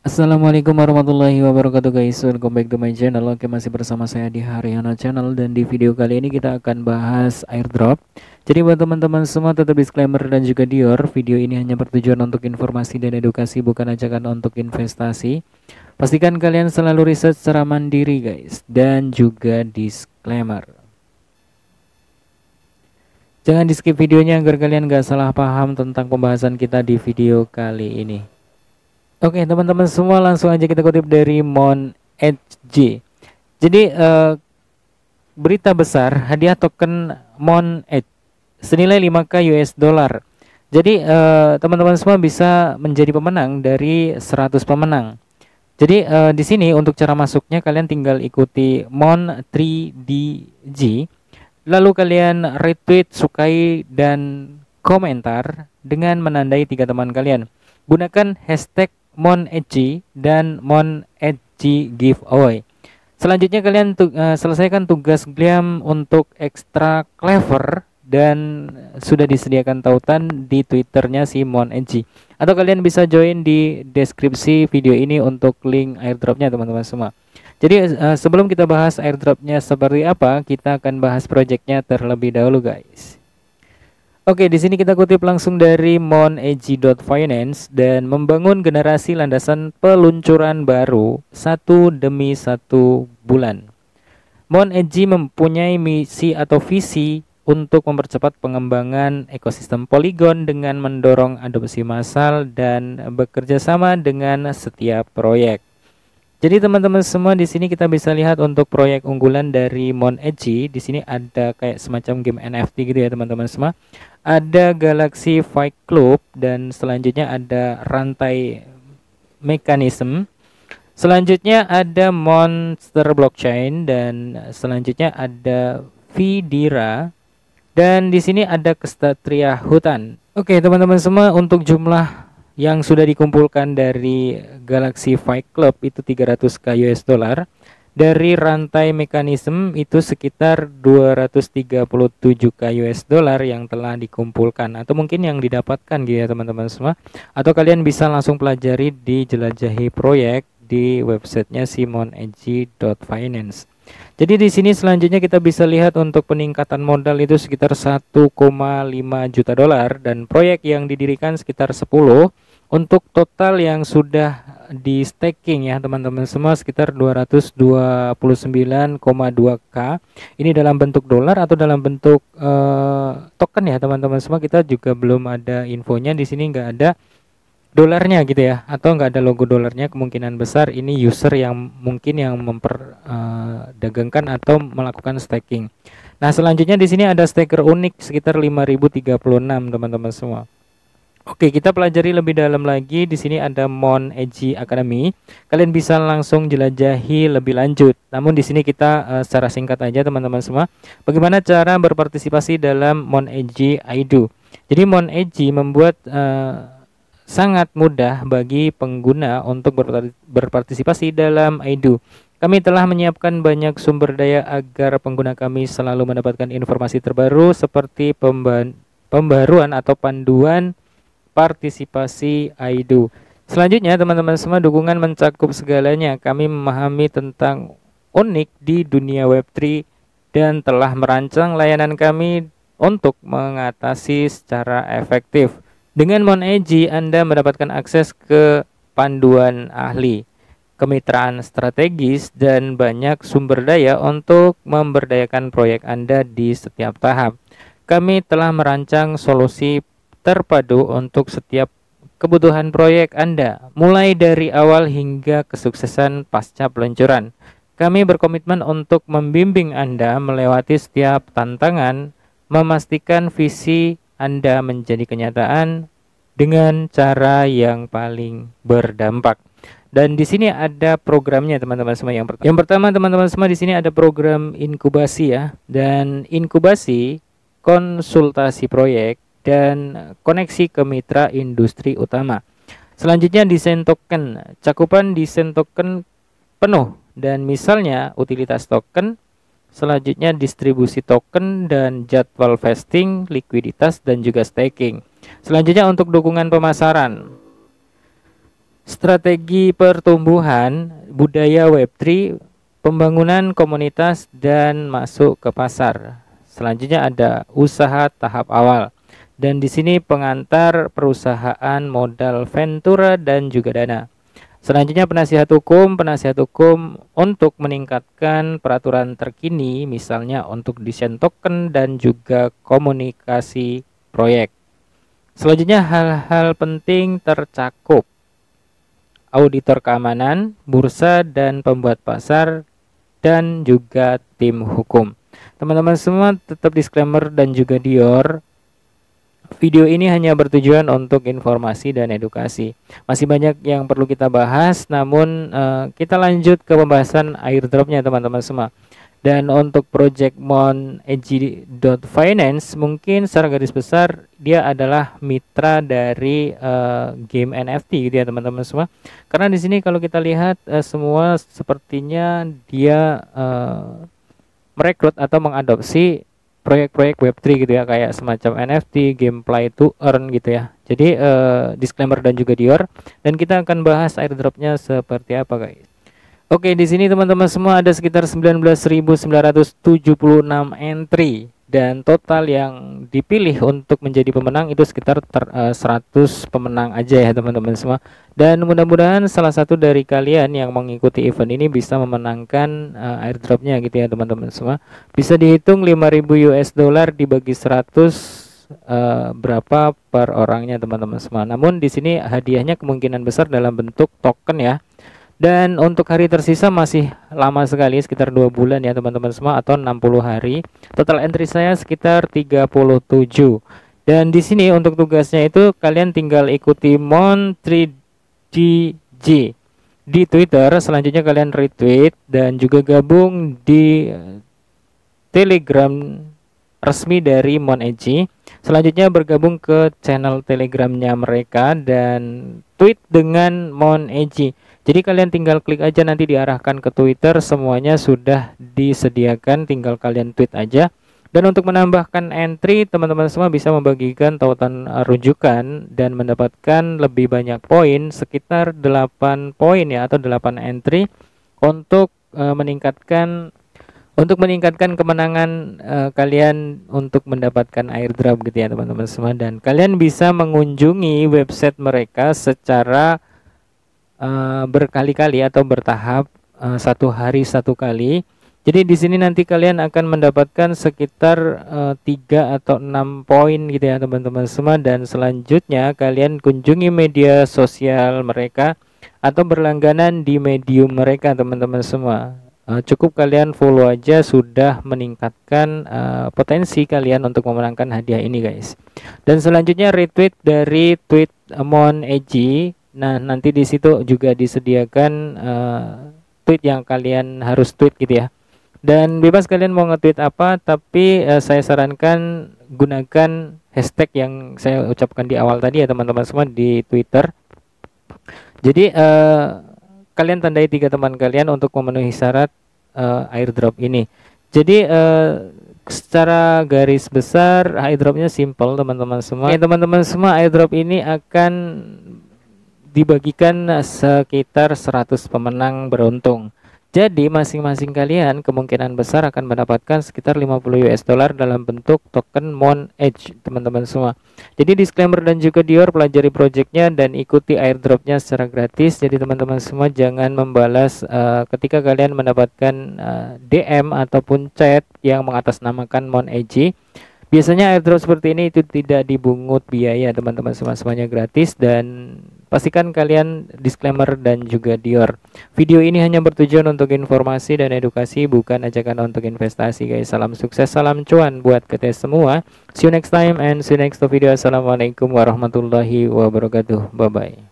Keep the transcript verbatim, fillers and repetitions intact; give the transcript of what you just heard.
Assalamualaikum warahmatullahi wabarakatuh guys. Welcome back to my channel. Oke, masih bersama saya di Haryana Channel. Dan di video kali ini kita akan bahas airdrop. Jadi buat teman-teman semua, tetap disclaimer dan juga dior, video ini hanya bertujuan untuk informasi dan edukasi, bukan ajakan untuk investasi. Pastikan kalian selalu riset secara mandiri guys. Dan juga disclaimer, jangan di skip videonya agar kalian gak salah paham tentang pembahasan kita di video kali ini. Oke teman-teman semua, langsung aja kita kutip dari MonEdge. Jadi uh, berita besar, hadiah token MonEdge senilai lima K U S dollar. Jadi uh, teman-teman semua bisa menjadi pemenang dari seratus pemenang. Jadi uh, di sini untuk cara masuknya, kalian tinggal ikuti Mon tiga D G, lalu kalian retweet, sukai dan komentar dengan menandai tiga teman kalian. Gunakan hashtag MonEdge dan MonEdge giveaway. Selanjutnya kalian tu, uh, selesaikan tugas Gliam untuk extra clever dan sudah disediakan tautan di Twitternya si MonEdge. Atau kalian bisa join di deskripsi video ini untuk link airdropnya teman-teman semua. Jadi uh, sebelum kita bahas airdropnya seperti apa, kita akan bahas projectnya terlebih dahulu guys. Oke, di sini kita kutip langsung dari monedge dot finance, dan membangun generasi landasan peluncuran baru satu demi satu bulan. MonEdge mempunyai misi atau visi untuk mempercepat pengembangan ekosistem Polygon dengan mendorong adopsi massal dan bekerja sama dengan setiap proyek. Jadi teman-teman semua, di sini kita bisa lihat untuk proyek unggulan dari MonEdge. Di sini ada kayak semacam game N F T gitu ya teman-teman semua. Ada Galaxy Fight Club dan selanjutnya ada rantai mekanisme. Selanjutnya ada Monster Blockchain dan selanjutnya ada Vidira. Dan di sini ada Kesatria Hutan. Oke teman-teman semua, untuk jumlah yang sudah dikumpulkan dari Galaxy Fight Club itu tiga ratus K U S dollar. Dari rantai mekanisme itu sekitar dua ratus tiga puluh tujuh K U S dollar yang telah dikumpulkan, atau mungkin yang didapatkan gitu ya teman-teman semua. Atau kalian bisa langsung pelajari di jelajahi proyek di websitenya si monedge dot finance. Jadi di sini selanjutnya kita bisa lihat untuk peningkatan modal itu sekitar satu koma lima juta dolar, dan proyek yang didirikan sekitar sepuluh. Untuk total yang sudah di staking ya teman-teman semua sekitar dua ratus dua puluh sembilan koma dua K. Ini dalam bentuk dolar atau dalam bentuk uh, token ya teman-teman semua. Kita juga belum ada infonya, di sini nggak ada dolarnya gitu ya, atau nggak ada logo dolarnya. Kemungkinan besar ini user yang mungkin yang memperdagangkan uh, atau melakukan staking. Nah selanjutnya di sini ada staker unik sekitar lima ribu tiga puluh enam teman-teman semua. Oke, kita pelajari lebih dalam lagi. Di sini ada MonEdge Academy. Kalian bisa langsung jelajahi lebih lanjut. Namun di sini kita uh, secara singkat aja teman-teman semua. Bagaimana cara berpartisipasi dalam MonEdge I D O? Jadi MonEdge membuat uh, sangat mudah bagi pengguna untuk berpartisipasi dalam I D O. Kami telah menyiapkan banyak sumber daya agar pengguna kami selalu mendapatkan informasi terbaru seperti pembaruan atau panduan partisipasi I D O. Selanjutnya teman-teman semua, dukungan mencakup segalanya. Kami memahami tentang unik di dunia web tiga dan telah merancang layanan kami untuk mengatasi secara efektif. Dengan MonEdge Anda mendapatkan akses ke panduan ahli, kemitraan strategis, dan banyak sumber daya untuk memberdayakan proyek Anda di setiap tahap. Kami telah merancang solusi terpadu untuk setiap kebutuhan proyek Anda, mulai dari awal hingga kesuksesan pasca peluncuran. Kami berkomitmen untuk membimbing Anda melewati setiap tantangan, memastikan visi Anda menjadi kenyataan dengan cara yang paling berdampak. Dan di sini ada programnya teman-teman semua. Yang pertama, yang pertama teman-teman semua, di sini ada program inkubasi ya, dan inkubasi, konsultasi proyek, dan koneksi ke mitra industri utama. Selanjutnya desain token. Cakupan desain token penuh, dan misalnya utilitas token. Selanjutnya distribusi token dan jadwal vesting, likuiditas, dan juga staking. Selanjutnya untuk dukungan pemasaran. strategi pertumbuhan, budaya web tiga, pembangunan komunitas, dan masuk ke pasar. Selanjutnya ada usaha tahap awal. Dan di sini pengantar perusahaan, modal, ventura, dan juga dana. Selanjutnya penasihat hukum, penasihat hukum untuk meningkatkan peraturan terkini, misalnya untuk desain token dan juga komunikasi proyek. Selanjutnya hal-hal penting tercakup: auditor keamanan, bursa dan pembuat pasar, dan juga tim hukum. Teman-teman semua, tetap disclaimer dan juga Dior, video ini hanya bertujuan untuk informasi dan edukasi. Masih banyak yang perlu kita bahas, namun uh, kita lanjut ke pembahasan airdropnya teman-teman semua. Dan untuk project monedg.finance, mungkin secara garis besar dia adalah mitra dari uh, game N F T gitu ya teman-teman semua. Karena di sini kalau kita lihat uh, semua sepertinya dia uh, merekrut atau mengadopsi proyek-proyek web tiga gitu ya, kayak semacam N F T, gameplay to earn gitu ya. Jadi uh, disclaimer dan juga Dior, dan kita akan bahas airdropnya seperti apa guys. Oke, di sini teman-teman semua ada sekitar sembilan belas ribu sembilan ratus tujuh puluh enam entry, dan total yang dipilih untuk menjadi pemenang itu sekitar ter, uh, seratus pemenang aja ya teman-teman semua. Dan mudah-mudahan salah satu dari kalian yang mengikuti event ini bisa memenangkan uh, airdropnya gitu ya teman-teman semua. Bisa dihitung lima ribu U S dollar dibagi seratus, uh, berapa per orangnya teman-teman semua. Namun di sini hadiahnya kemungkinan besar dalam bentuk token ya. Dan untuk hari tersisa masih lama sekali, sekitar dua bulan ya teman-teman semua, atau enam puluh hari. Total entry saya sekitar tiga puluh tujuh. Dan di sini untuk tugasnya itu kalian tinggal ikuti Mon tiga D G di Twitter, selanjutnya kalian retweet dan juga gabung di Telegram resmi dari monedg. Selanjutnya bergabung ke channel Telegramnya mereka dan tweet dengan monedg. Jadi kalian tinggal klik aja, nanti diarahkan ke Twitter, semuanya sudah disediakan, tinggal kalian tweet aja. Dan untuk menambahkan entry, teman-teman semua bisa membagikan tautan rujukan dan mendapatkan lebih banyak poin, sekitar delapan poin ya, atau delapan entry untuk uh, meningkatkan untuk meningkatkan kemenangan uh, kalian untuk mendapatkan airdrop gitu ya teman-teman semua. Dan kalian bisa mengunjungi website mereka secara uh, berkali-kali atau bertahap, uh, satu hari satu kali. Jadi di sini nanti kalian akan mendapatkan sekitar uh, tiga atau enam poin gitu ya teman-teman semua. Dan selanjutnya kalian kunjungi media sosial mereka atau berlangganan di medium mereka teman-teman semua. Uh, cukup kalian follow aja sudah meningkatkan uh, potensi kalian untuk memenangkan hadiah ini guys. Dan selanjutnya retweet dari tweet monedg. Nah nanti di situ juga disediakan uh, tweet yang kalian harus tweet gitu ya. Dan bebas kalian mau nge-tweet apa, tapi uh, saya sarankan gunakan hashtag yang saya ucapkan di awal tadi ya teman-teman semua di Twitter. Jadi uh, kalian tandai tiga teman kalian untuk memenuhi syarat uh, airdrop ini. Jadi uh, secara garis besar airdropnya simple teman-teman semua. Oke teman-teman semua, airdrop ini akan dibagikan sekitar seratus pemenang beruntung. Jadi masing-masing kalian kemungkinan besar akan mendapatkan sekitar lima puluh U S dollar dalam bentuk token monedg teman-teman semua. Jadi disclaimer dan juga Dior, pelajari projectnya dan ikuti airdropnya secara gratis. Jadi teman-teman semua jangan membalas uh, ketika kalian mendapatkan uh, D M ataupun chat yang mengatasnamakan monedg. Biasanya airdrop seperti ini itu tidak dibungut biaya teman-teman semua, semuanya gratis. Dan pastikan kalian disclaimer dan juga Dior. Video ini hanya bertujuan untuk informasi dan edukasi, bukan ajakan untuk investasi guys. Salam sukses, salam cuan buat kita semua. See you next time and see you next video. Assalamualaikum warahmatullahi wabarakatuh. Bye bye.